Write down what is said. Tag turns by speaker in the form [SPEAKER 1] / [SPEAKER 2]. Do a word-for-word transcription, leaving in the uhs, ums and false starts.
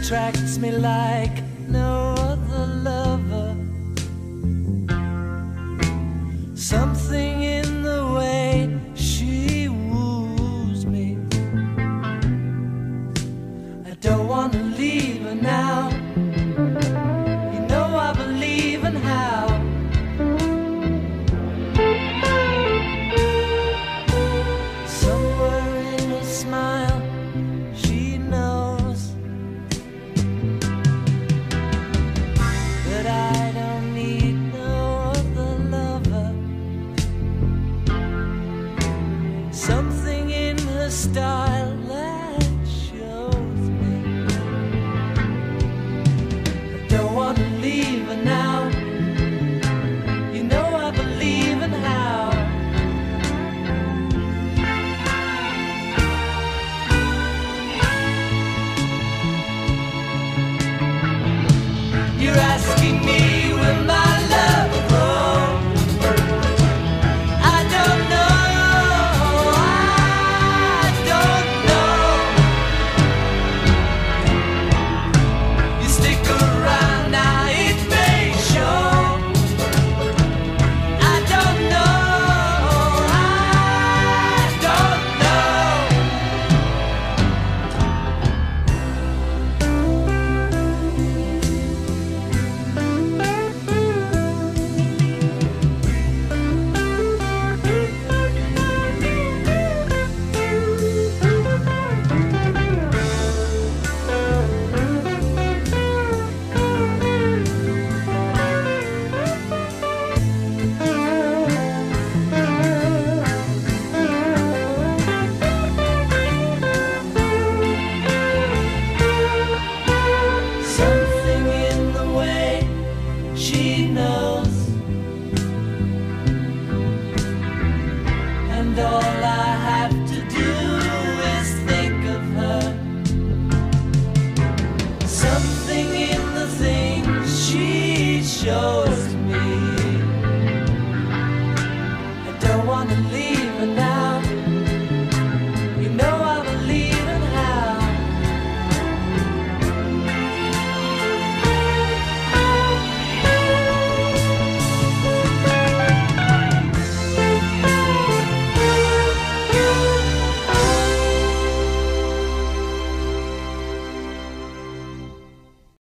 [SPEAKER 1] attracts me like no other lover. Something in the way she woos me. I don't want to leave her now. You know I believe in how. Somewhere in her smile she knows that I don't need no other lover. Something in her style that shows me I don't want to leave her now. You know I believe in how. You're asking me will my love grow? I don't know, I don't know. You stick around now, it may show. I don't know, I don't something in the way she knows, and all I have to do is think of her. Something in the things she shows